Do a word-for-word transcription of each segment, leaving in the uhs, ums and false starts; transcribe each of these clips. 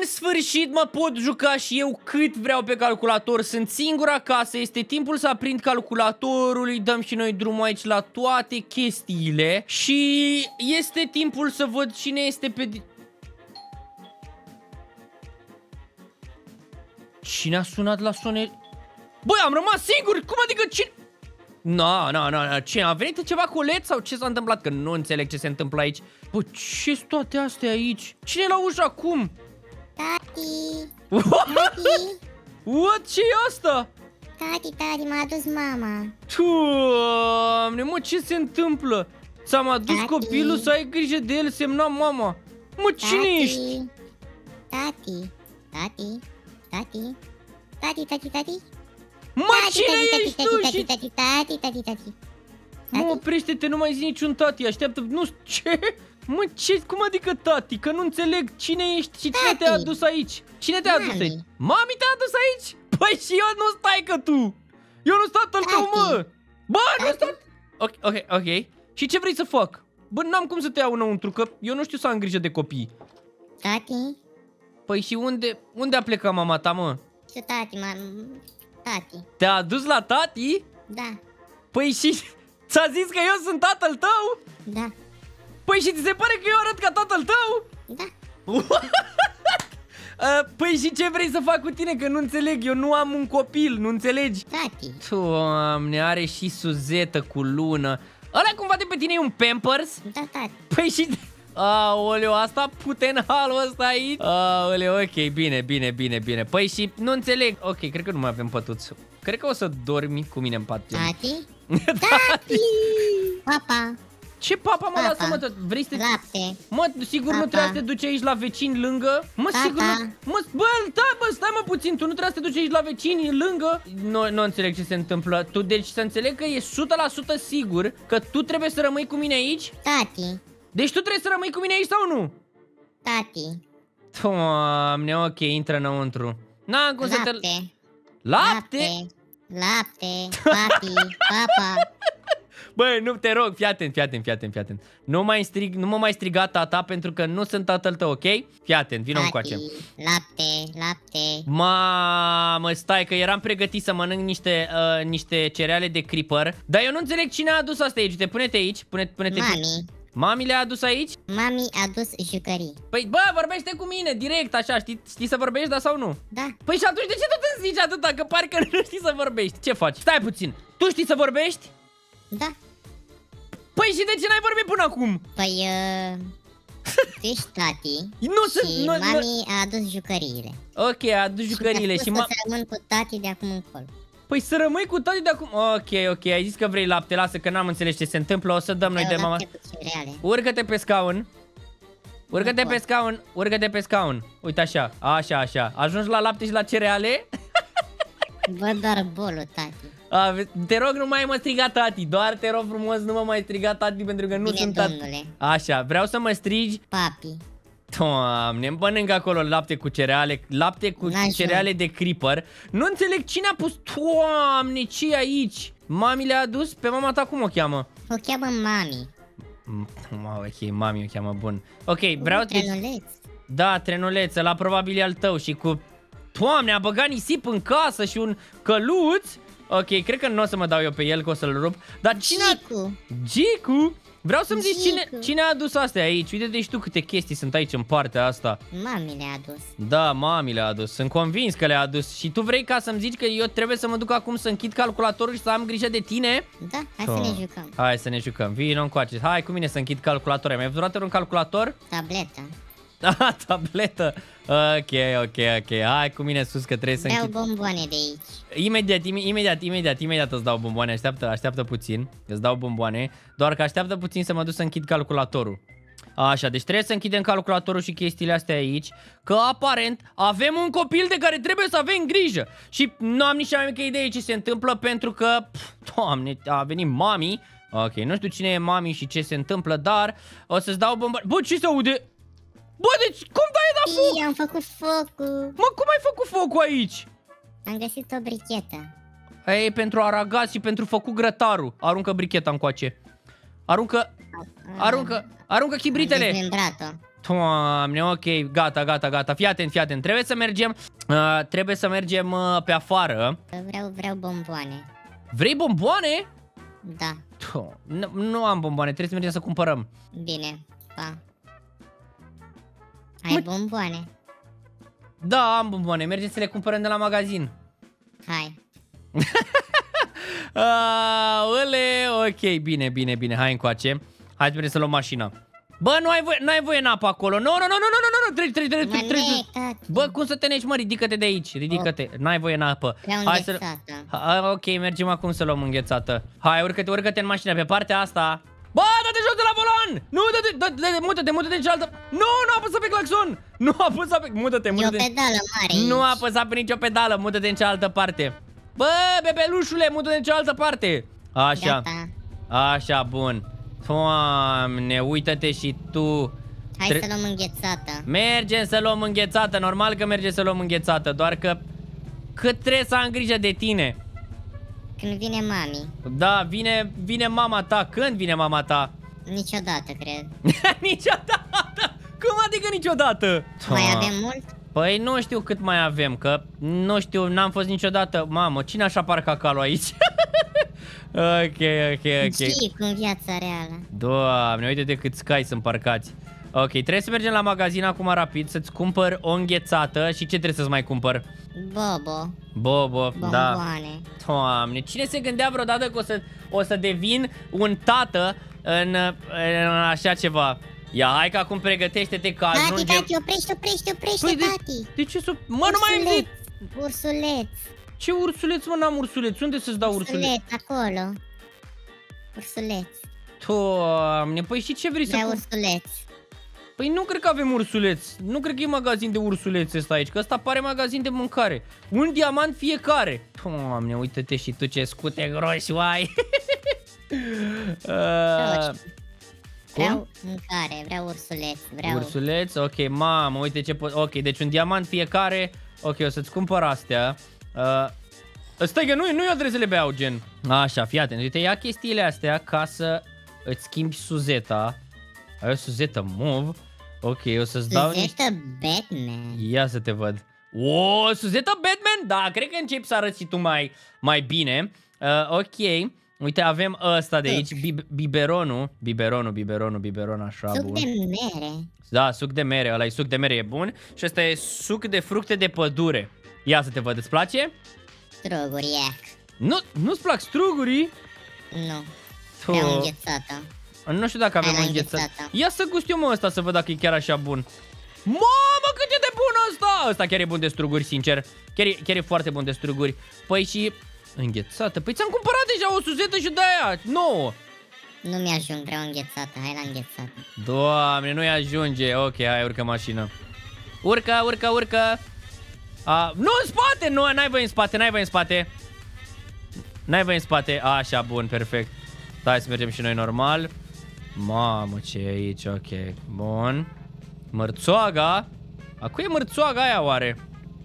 În sfârșit mă pot juca și eu cât vreau pe calculator. Sunt singur acasă, este timpul să aprind calculatorul, îi dăm și noi drumul aici la toate chestiile. Și este timpul să văd cine este pe... Cine a sunat la sonet? Băi, am rămas singur! Cum adică cine... No, no, no, no. Ce, a venit ceva colet sau ce s-a întâmplat? Că nu înțeleg ce se întâmplă aici. Bă, ce-s toate astea aici? Cine e la ușă acum? Tati! Tati! What? Ce-i asta? Tati, tati, m-a adus mama. Doamne, mă, ce se întâmplă? Ți-am adus Tati. copilul să ai grijă de el, semna mama. Mă, cine Tati. ești? Tati, tati, tati, tati, tati, tati. Mă, Tati, cine tati, ești tati, tu? tati, Și... tati, tati, tati, tati. Mă, oprește-te, nu mai zi niciun tati, așteaptă, nu știu ce? Mă, ce, cum adică tati? Că nu înțeleg cine ești și cine te-a adus aici? Cine te-a adus aici? Mami te-a adus aici? Păi și eu nu stai că tu! Eu nu stat al tău, mă! Bă, nu stat! Ok, ok, ok. Și ce vrei să fac? Bă, n-am cum să te iau înăuntru, că eu nu știu să am grijă de copii. Tati? Păi și unde, unde a plecat mama ta, mă? Și tati, m-a... Tati. Te-a adus la tati? Da, Păi și ți-a zis că eu sunt tatăl tău? da, Păi și ți se pare că eu arăt ca tatăl tău? da. Uh, păi și ce vrei să fac cu tine? Că nu înțeleg, eu nu am un copil, nu înțelegi? Tati. Doamne, are și Suzetă cu lună. Ăla cumva de pe tine e un Pampers? Da, tati. Păi și... Aoleu, asta putenhalul ăsta aici? Aoleu, ok, bine, bine, bine, bine. Păi și nu înțeleg. Ok, cred că nu mai avem pătuț. Cred că o să dormi cu mine în pat. Tati? Tati! Papa. Ce papa, mă, Papa. lasă, mă, vrei să te... Lapte. Mă, sigur Papa. nu trebuie să te duci aici la vecini lângă? Mă, Papa. sigur nu... Mă, bă, stai, bă, stai mă puțin, tu nu trebuie să te duci aici la vecini lângă? Nu, nu înțeleg ce se întâmplă. Tu, deci să înțeleg că e o sută la sută sigur că tu trebuie să rămâi cu mine aici? Tati. Deci tu trebuie să rămâi cu mine aici sau nu? Tati. Doamne, ok, intră înăuntru. N-am cum să te... Lapte. Lapte? Lapte. Papi. Papa. Băi, nu, te rog, fii atent, fii atent, fii atent, fii atent. Nu, mai strig, nu mă mai striga tata pentru că nu sunt tatăl tău, ok? Fii atent, vină încoace. Lapte. Lapte. Mamă, stai că eram pregătit să mănânc niște, uh, niște cereale de creeper. Dar eu nu înțeleg cine a adus asta aici. Uite, pune-te aici, pune, pune-te. Mami. Mami le-a adus aici? Mami a dus jucării. Păi, bă, vorbește cu mine, direct, așa, știi, știi să vorbești, da sau nu? Da. Păi și atunci de ce tot îmi zici atâta, că pare că nu știi să vorbești? Ce faci? Stai puțin, tu știi să vorbești? Da. Păi și de ce n-ai vorbit până acum? Păi, uh, tu ești tati. Nu și sunt, nu, mami a adus jucăriile. Ok, a adus jucăriile și, și ma... să rămân cu tati de acum încolo. Păi să rămâi cu tati de acum. Ok, ok, ai zis că vrei lapte, lasă că n-am înțeles ce se întâmplă, o să dăm noi de mama. Urcă-te pe scaun. Urcă-te pe scaun, urcă-te pe scaun. Uite așa, așa, așa. Ajungi la lapte și la cereale? Văd doar bolul, tati. A, te rog, nu mai mă striga tati. Doar te rog frumos, nu mă mai striga tati pentru că nu Bine, sunt tati. domnule. Așa, vreau să mă strigi Papi. Doamne, îmi mănânc acolo lapte cu cereale, lapte cu cereale de creeper. Nu înțeleg cine a pus. Doamne, ce e aici? Mami le-a adus? Pe mama ta cum o cheamă? O cheamă mami. Ok, mami o cheamă, bun. Ok, vreau... Trenuleț. Da, trenuleț, ăla probabil e al tău și cu... Doamne, a băgat nisip în casă și un căluț. Ok, cred că nu o să mă dau eu pe el, că o să-l rup. Dar cine... Gicu. Gicu? Vreau să-mi zici cine, cine a adus astea aici. Uite-te și tu câte chestii sunt aici în partea asta. Mami le-a adus. Da, mami le-a adus. Sunt convins că le-a adus. Și tu vrei ca să-mi zici că eu trebuie să mă duc acum să închid calculatorul și să am grijă de tine? Da, hai oh. să ne jucăm. Hai să ne jucăm. Vino încoace. Hai cu mine să închid calculatorul. Ai mai văzut vreodată un calculator? Tabletă. Ah, tabletă. Ok, ok, ok. Hai cu mine sus că trebuie să Beau închid. bomboane de aici. Imediat, imediat, imediat, imediat îți dau bomboane. Așteaptă, așteaptă puțin. Îți dau bomboane. Doar că așteaptă puțin să mă duc să închid calculatorul. Așa, deci trebuie să închidem calculatorul și chestiile astea aici. Că aparent avem un copil de care trebuie să avem grijă. Și nu am nici cea mai mică idee ce se întâmplă pentru că, pf, doamne, a venit mami. Ok, nu știu cine e mami și ce se întâmplă, dar o să-ți dau bomboane. Bă, ce se aude? Bă, deci cum dai da foc? Ii, am făcut focul. Mă, cum ai făcut focul aici? Am găsit o brichetă. Ei, pentru aragaz și pentru făcut grătarul. Aruncă bricheta încoace. Aruncă... Aruncă, aruncă chibritele. Dezmembrat-o. Doamne, ok, gata, gata, gata. Fii atent, fii atent. Trebuie să mergem, uh, trebuie să mergem uh, pe afară. Vreau, vreau bomboane. Vrei bomboane? Da. Nu, nu am bomboane, trebuie să mergem să cumpărăm. Bine, pa. Ai Mă... bomboane? Da, am bomboane, mergem să le cumpărăm de la magazin. Hai. Aole, ok, bine, bine, bine, hai încoace. Hai să mergem să luăm mașina. Bă, nu ai voie, n-ai voie în apă acolo. Nu, nu, nu, nu, nu, nu, nu, treci, treci, treci, treci, treci. Bă, cum să te neci, mă, ridică-te de aici, ridică-te. N-ai voie în apă. Hai să... Ha, ok, mergem acum să luăm înghețată. Hai, urcă-te, urcă-te în mașină pe partea asta. Bă, dă-te jos de la volan! Nu, dă-te, dă-te, mută-te, mută-te în cealaltă. Nu, nu apăsa pe claxon. Nu apăsa pe, mută-te, mută-te. E o pedală mare. Nu apăsa pe nicio pedală, mută-te în cealaltă parte. Bă, bebelușule, mută-te în cealaltă parte. Așa. Gata. Așa, bun. Doamne, uită-te și tu. Hai Tre să luăm înghețată. Mergem să luăm înghețată, normal că mergem să luăm înghețată, doar că cât trebuie să am grijă de tine. Când vine mami. Da, vine, vine mama ta. Când vine mama ta? Niciodată, cred. Niciodată? Cum adică niciodată? Mai avem mult? Păi nu știu cât mai avem, că nu știu, n-am fost niciodată. Mamă, cine așa parcă calul aici? Ok, ok, ok. Și cu viața reală. Doamne, uite-te câți cai sunt parcați. Ok, trebuie să mergem la magazin acum rapid să-ți cumpăr o înghețată. Și ce trebuie să-ți mai cumpăr? Bobo. Bobo, bomboane. Da. Doamne, cine se gândea vreodată că o să, o să devin un tată în, în așa ceva? Ia, hai că acum pregătește-te că ajungem... Tati, tati, oprește, oprește, oprește, păi tati. De, de ce să... Mă, nu mai am zis! Ursuleț. Ce ursuleț, mă, n-am ursuleț? Unde să-ți dau ursuleț? Ursuleț, acolo. Ursuleț. Doamne, păi și ce vrei Vreau să... ursuleț. Păi nu cred că avem ursuleț. Nu cred că e magazin de ursulețe ăsta aici, că ăsta pare magazin de mâncare. Un diamant fiecare. Doamne, uite-te și tu ce scute groși ai. uh, Vreau mâncare, vreau ursuleț, vreau... Ursuleț, ok, mamă, uite ce pot... Ok, deci un diamant fiecare. Ok, o să-ți cumpăr astea. Uh, stai că nu, nu eu trebuie să le beau, gen. Așa, fii atent, uite, ia chestiile astea ca să îți schimbi suzeta. Ai o suzetă move. Ok, o să-ți dau niște... Batman. Ia să te văd. O, suzetă Batman? Da, cred că începi să arăți tu mai, mai bine. uh, Ok, uite, avem ăsta de aici, bib biberonul. Biberonul, biberonul, biberon, așa, suc bun. de mere. Da, suc de mere, ăla e suc de mere, e bun. Și ăsta e suc de fructe de pădure. Ia să te văd, îți place? Struguri, iac. Nu, nu-ți plac strugurii? Nu, vreau înghețată. Nu știu dacă avem înghețată. Ia să gust eu, mă, ăsta să văd dacă e chiar așa bun. Mamă, cât e de bun ăsta! Ăsta chiar e bun de struguri, sincer. Chiar e, chiar e foarte bun de struguri. Păi și înghețată. Păi ți-am cumpărat deja o suzetă și de-aia nouă. Nu mi-ajung, vreau înghețată. Hai la înghețată. Doamne, nu-i ajunge. Ok, hai, urcă mașina. Urcă, urcă, urcă. A, nu în spate! Nu, n-ai voie în spate, n-ai voie în spate. N-ai voie în spate. A, așa, bun, perfect. Hai să mergem și noi normal. Mamă, ce e aici, ok. Bun. Mărțoaga. A cui e mărțoaga aia oare?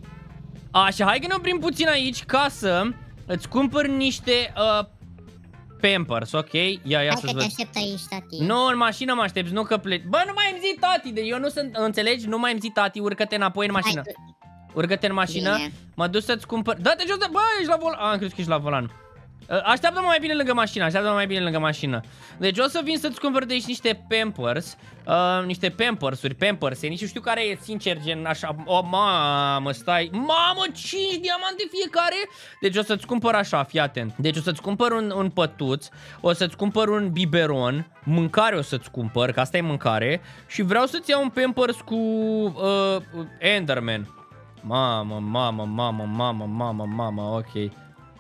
Așa, hai că ne oprim puțin aici ca să îți cumpăr niște uh, Pampers, ok? Ia, ia hai să-ți că văd. te aștept aici, tati. Nu, în mașină mă aștepți, nu că pleci. Bă, nu mai îmi zi tati, de eu nu sunt, înțelegi? Nu mai îmi zi tati, urcă-te înapoi în mașină. Urcă-te în mașină, bine. Mă duc să-ți cumpăr. Da-te jos de... Bă, ești la volan. Am crezut că ești la volan. Așteaptă-mă mai bine lângă mașină, așteaptă-mă mai bine lângă mașină. Deci o să vin să-ți cumpăr de aici niște Pampers. uh, Niște Pampers-uri, Pampers-e. Nici nu știu care e, sincer, gen așa. O, mamă, stai. Mamă, cinci diamante fiecare. Deci o să-ți cumpăr așa, fii atent. Deci o să-ți cumpăr un, un pătuț. O să-ți cumpăr un biberon. Mâncare o să-ți cumpăr, că asta e mâncare. Și vreau să-ți iau un Pampers cu uh, Enderman. Mamă, mamă, mamă, mamă, mamă, mamă, ok.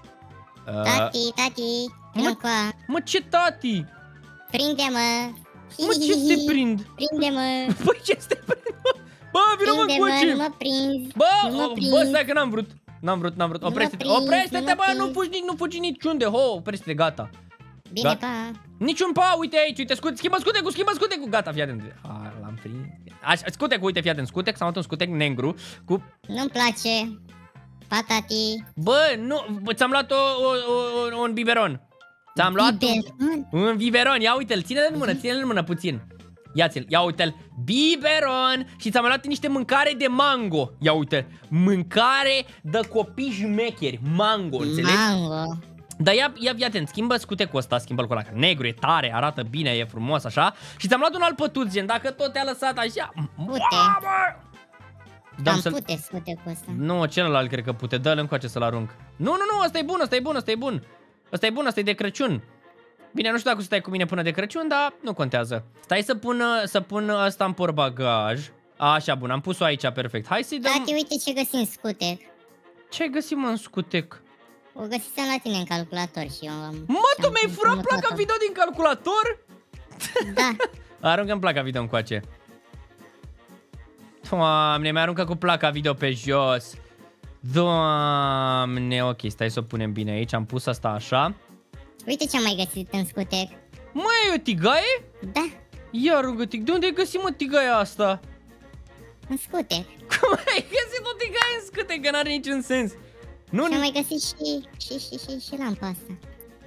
Uh, tati, tati, mă, mă, ce tati? Prinde-mă. Mă, ce te prind? Prinde-mă. Băi, ce te prind? Bă, vină-mă încoace. Nu mă prinzi. Bă, nu mă bă, stai că n-am vrut. N-am vrut, n-am vrut. Oprește-te, oprește-te, bă, nu fugi, nu fugi niciunde. Ho, oprește-te, gata. Bine, gata. Pa. Niciun pa, uite aici, uite, scut, schimbă scutecul, schimbă scutecul. Gata, fii atent. Ah, l-am prins. Așa, scutecul, uite, fii atent, scutec, s-a un scutec negru cu... Nu-mi place. Pa, tati. Bă, nu, ți-am luat o, o, o, un biberon. Ți-am luat Biberon? un, un biberon. Ia uite-l, ține-l în mână, ține-l în mână puțin. Ia-ți-l, ia uite-l, biberon. Și ți-am luat niște mâncare de mango. Ia uite, mâncare de copii șmecheri. Mango, înțelegi? Mango. Dar ia, ia, ia atent, schimbă scutecul ăsta, schimbă-l cu ăla, negru, e tare, arată bine, e frumos, așa. Și ți-am luat un alt pătuț, gen, dacă tot te-a lăsat așa. Pute. Dăm Cam pute scutecul ăsta. Nu, celălalt cred că pute, dă-l încoace să-l arunc. Nu, nu, nu, ăsta e bun, ăsta e bun, ăsta e bun. Ăsta e bun, ăsta e de Crăciun. Bine, nu știu dacă o să stai cu mine până de Crăciun, dar nu contează. Stai să pun, să pun ăsta în portbagaj. Așa, bun, am pus-o aici, perfect. Hai să-i dăm... Tati, uite ce găsim în scutec. Ce-ai găsit, mă, în scutec? O găsisem la tine în calculator și eu am... Mă, tu mi-ai furat placa video din calculator? Da. Aruncă-mi placa video încoace. Doamne, mi-aruncă cu placa video pe jos. Doamne, ok, stai să o punem bine aici. Am pus asta așa. Uite ce am mai găsit în scutec. Măi, e o tigaie? Da, Ia aruncă tig. De unde ai găsit, mă, tigaia asta? în scutec. Cum ai găsit o tigaie în scutec? Că n-are niciun sens. Nu, Și am mai găsit și, și, și, și, și lampa asta.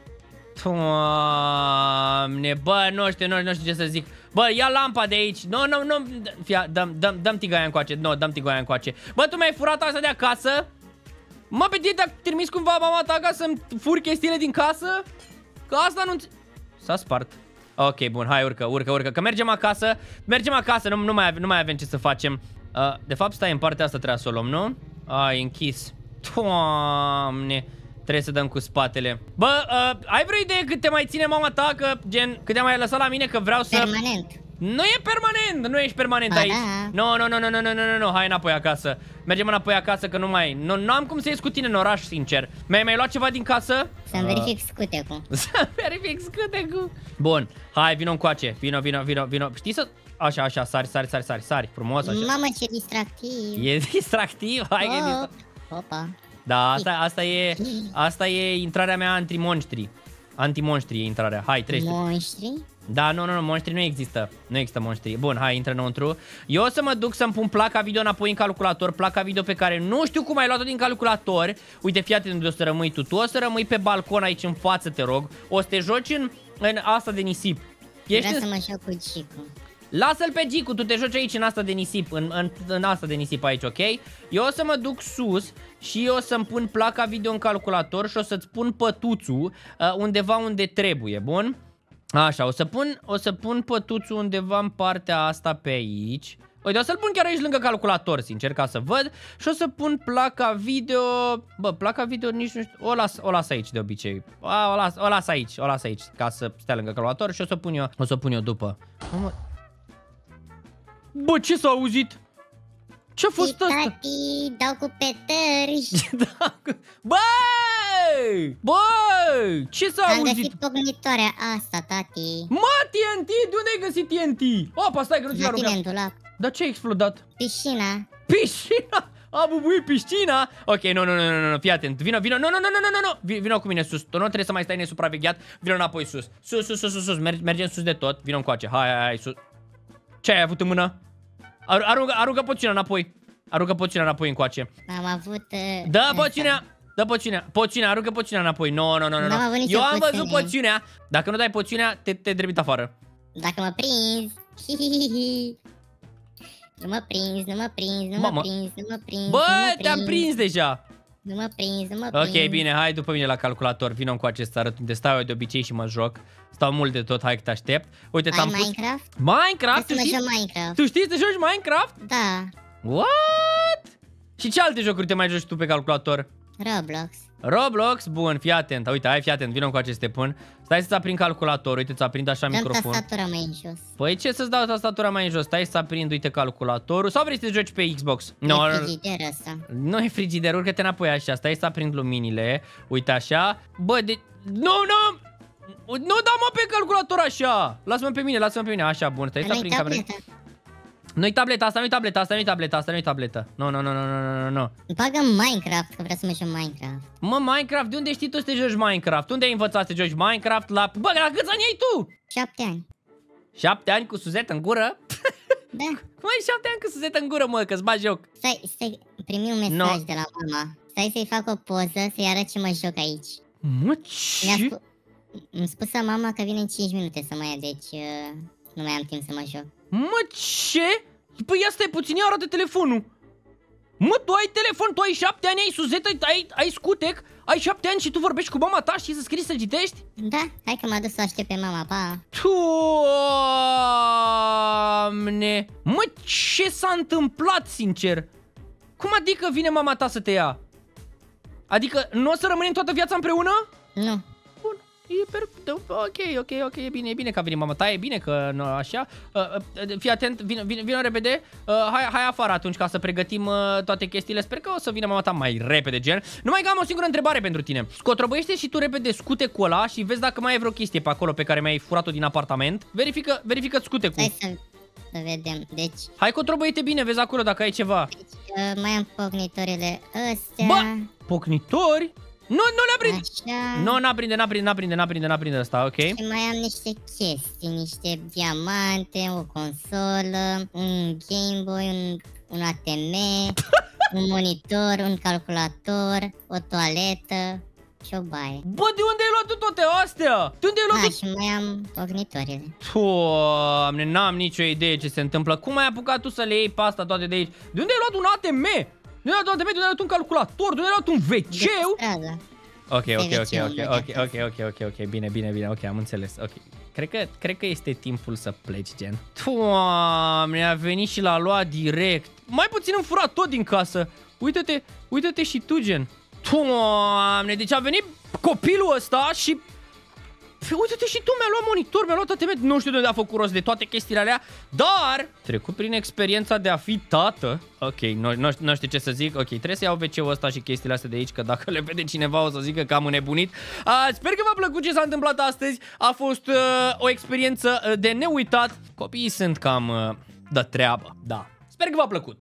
Doamne, bă, nu știu, nu, nu știu ce să zic. Bă, ia lampa de aici. Nu, nu, nu. Fia, dăm, dăm, dăm tigaia încoace. Nu, dăm tigaia încoace. Bă, tu mi-ai furat asta de acasă? Mă, pe tine te-a trimis cumva mama ta ca să-mi furi chestiile din casă? Că asta nu... S-a spart. Ok, bun, hai, urcă, urcă, urcă. Că mergem acasă. Mergem acasă, nu, nu, mai, nu mai avem ce să facem. uh, De fapt, stai, în partea asta trebuie să o luăm, nu? Ai, închis. Doamne, trebuie să dăm cu spatele. Bă, uh, ai vreo idee cât te mai ține mama ta? Că, gen, cât te mai lăsat la mine? Că vreau să... Permanent. Nu e permanent, nu ești permanent Ba aici. da. Nu, nu, nu, nu, nu, nu, nu, nu, hai înapoi acasă. Mergem înapoi acasă că nu mai... Nu, nu am cum să ies cu tine în oraș, sincer. Mi-ai mai luat ceva din casă? Să-mi verific scutecul. Să verific scutecul. Bun, hai, vino încoace. Vino, vino, vino, vino. Știi să... Așa, așa, sari, sari, sari, sari, sari. Frumos, așa. Mamă, ce distractiv. E distractiv, hai că e Oh, distractiv. opa. Da, asta, asta e... Asta e intrarea mea anti-monștri. Anti-monștri e intrarea. Hai, treci. Monștri? Da, nu, nu, nu, monștri nu există. Nu există monștri. Bun, hai, intră înăuntru. Eu o să mă duc să-mi pun placa video înapoi în calculator. Placa video pe care nu știu cum ai luat-o din calculator. Uite, fii atent unde o să rămâi tu. Tu o să rămâi pe balcon aici în față, te rog. O să te joci în, în asta de nisip. Ești Vreau în... să mă joc cu Gicu. Lasă-l pe Gicu, tu te joci aici în asta de nisip, în, în, în asta de nisip aici, ok? Eu o să mă duc sus și o să-mi pun placa video în calculator și o să-ți pun pătuțul uh, undeva unde trebuie, bun? Așa, o să pun, o să pun pătuțul undeva în partea asta pe aici. Uite, o să-l pun chiar aici lângă calculator, sincer, ca să văd. Și o să pun placa video... Bă, placa video nici nu știu... O las, o las aici de obicei. A, o, las, o las aici, o las aici, ca să stea lângă calculator și o să pun eu, o să pun eu după. Bă, ce s-a auzit? Ce-a fost asta? Tati, dau cu petări. Băi! Băi! Ce s-a Am auzit? găsit pognitoarea asta, tati. Mă, T N T? De unde ai găsit T N T? Opa, stai că nu ți-l La tine în aruncat. dulap. Dar ce a explodat? Piscina. Piscina! A bubuit piscina! Ok, nu, nu, nu, nu, nu, fii atent. Vino, vino, nu, nu, nu, nu, nu, nu. Vino cu mine sus. Tu nu trebuie să mai stai nesupravegheat. Vino înapoi sus. Sus, sus, sus, sus, sus. Mergem sus de tot. Vino încoace. Hai, hai, hai, sus. Ce ai avut în mână? Ar aruncă, aruncă poțiunea înapoi. Aruncă poțiunea înapoi încoace. Am avut... Uh, Dă poțiunea! Dă poțiunea! Poțiunea, aruncă poțiunea înapoi. Nu, nu, nu, nu. N-am avut nicio Eu am văzut poțiune. poțiunea. Dacă nu dai poțiunea, te, te drebit afară. Dacă mă prinzi. Hihihihi. Nu mă prins, nu mă prins, nu Mamă. mă prins, nu mă prins. Bă, nu mă te-am prins deja. Nu mă prins, nu mă prins. Ok, bine, hai după mine la calculator. Vino încoace să arăt unde stau eu de obicei și mă joc. Stau mult de tot, hai că te aștept. Uite, Ai ți-am pus... Minecraft? Minecraft? Tu Vreau să știi? mă joc Minecraft. Tu știi să joci Minecraft? Da, What? Și ce alte jocuri te mai joci tu pe calculator? Roblox. Roblox? Bun, fii atent. Uite, hai, fii atent, vino încoace să te pun. Stai să-ți aprind calculatorul, uite, ți-a aprind așa Dăm microfon. tastatura mai în jos. Păi ce să-ți dau tastatura mai în jos? Stai să aprind, uite, calculatorul. Sau vrei să te joci pe Xbox? E No, frigider ăsta. nu e frigider, urcă-te înapoi așa. Stai să aprind luminile. Uite așa. Bă, de... Nu, nu! Nu da mă pe calculator așa! Lasă-mă pe mine, lasă-mă pe mine. Așa, bun, stai să Nu-i aprind camera. tableta. Nu-i tableta, asta nu-i tableta, asta nu-i tableta, asta nu-i tableta. Nu, nu, nu, nu, nu, nu, nu. Bagă Minecraft, că vreau să mă joc Minecraft. Mă, Minecraft, de unde știi tu să te joci Minecraft? Unde ai învățat să te joci Minecraft? La... Bă, la câți ani ai tu? Șapte ani. Șapte ani cu suzet în gură? Da. Cum ai șapte ani cu suzet în gură, mă, că-ți bagi joc? Stai, stai, primi un mesaj No. de la mama. Stai să-i fac o poză, să-i arăt ce mă joc aici. Mă, Mi-a ce? spus... Îmi spusă mama că vine în cinci minute să mă ia, deci uh, nu mai am timp să mă joc. Mă, ce? Păi ia stai puțin, ia arată telefonul. Mă, tu ai telefon, tu ai șapte ani, ai suzetă, ai, ai scutec, ai șapte ani și tu vorbești cu mama ta și să scrii, să citești? Da, hai că m-a dus să aștept pe mama, pa. Doamne! Mă, ce s-a întâmplat, sincer? Cum adică vine mama ta să te ia? Adică nu o să rămânem toată viața împreună? Nu. Bun, e per... ok, ok, ok, e bine, e bine că a venit mama ta, e bine că nu așa. Uh, uh, fii atent, vino, vino, vino repede, uh, hai, hai afară atunci ca să pregătim uh, toate chestiile. Sper că o să vină mama ta mai repede, gen. Numai că am o singură întrebare pentru tine. Scotrobăiește și tu repede scutecul ăla și vezi dacă mai ai vreo chestie pe acolo pe care mi-ai furat-o din apartament. Verifică, verifică scutecul. Hai să, să vedem, deci... Hai cotrobăiește bine, vezi acolo dacă ai ceva. Deci, uh, mai am pocnitorile astea. Bă, pocnitori? Nu, nu le aprinde. Așa. Nu, n-aprinde, n-aprinde, n-aprinde, n-aprinde, n-aprinde asta, ok. Și mai am niște chestii, niște diamante, o consolă, un Game Boy, un, un A T M, un monitor, un calculator, o toaletă și o baie. Bă, de unde ai luat tu toate astea? De unde ai luat Da, tu? și mai am pocnitorile. Doamne, n-am nicio idee ce se întâmplă. Cum ai apucat tu să le iei pe asta toate de aici? De unde ai luat un A T M? De unde ai luat un A T M? De unde ai luat un calculator? De unde ai luat un ve ce? Da. Ok, ok, ok, Serviciu, ok, ok, ok, ok, ok, ok, bine, bine, bine, ok, am înțeles, ok. Cred că, cred că este timpul să pleci, gen. Doamne, a venit și l-a luat direct. Mai puțin îmi fura tot din casă. Uită-te, uită-te și tu, gen. Doamne, deci a venit copilul ăsta și... Uite-te și tu, mi-a luat monitor, mi-a luat A T M, nu știu de unde a făcut rost de toate chestiile alea, dar trecut prin experiența de a fi tată. Ok, nu, nu, nu știu ce să zic, ok, trebuie să iau ve ce-ul ăsta și chestiile astea de aici, că dacă le vede cineva o să zică că am înnebunit. Uh, sper că v-a plăcut ce s-a întâmplat astăzi, a fost uh, o experiență de neuitat. Copiii sunt cam uh, de treabă, da. Sper că v-a plăcut.